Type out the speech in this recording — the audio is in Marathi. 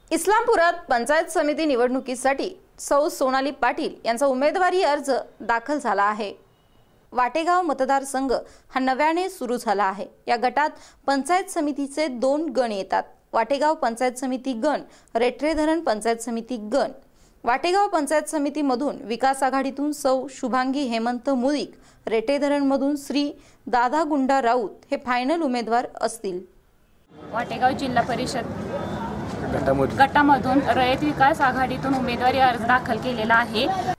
इस्लामपुरात पंचायत समिती निवडणुकीसाठी सौ सोनाली पाटील यांचा उमेदवारी अर्ज दाखल झाला आहे। वाटेगाव मतदारसंघ हा नव्याने सुरू झाला आहे। या गटात पंचायत समितीचे 2 गण येतात। वाटेगाव पंचायत समिती गण, रेठरे धरण पंचायत समिती गण। वाटेगाव पंचायत समितीमधून विकास आघाडीतून सौ शुभांगी हेमंत मुळीक, रेठरे धरण मधून श्री दादा गुंडा राऊत हे फायनल उमेदवार असतील। वाटेगाव जिल्हा परिषद गटामधून रयत विकास आघाडीतून उमेदवारी अर्ज दाखल केलेला आहे।